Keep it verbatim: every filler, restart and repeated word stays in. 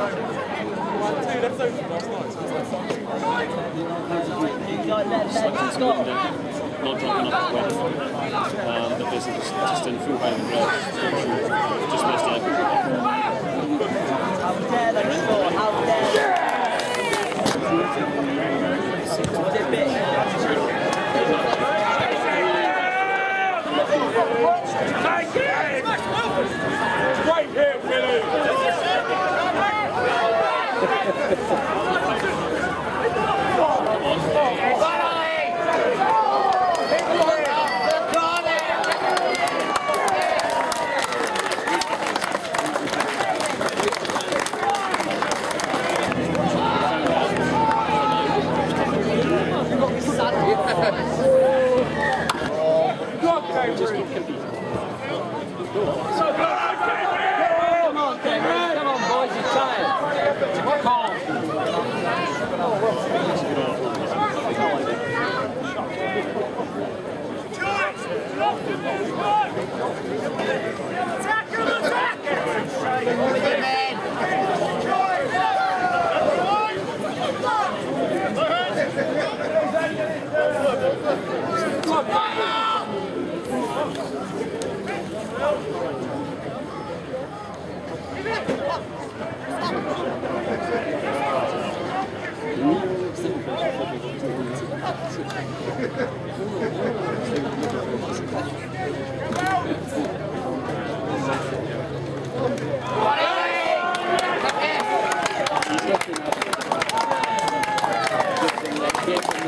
Not drunk enough to win. Um, but this is just, just in full home race. Just missed it. How dare they score? How dare they? Right here, Willie! Just keep competing. Come on, Cameron. Come on, boys. You're tired. Calm. Attacker, attacker! Yes.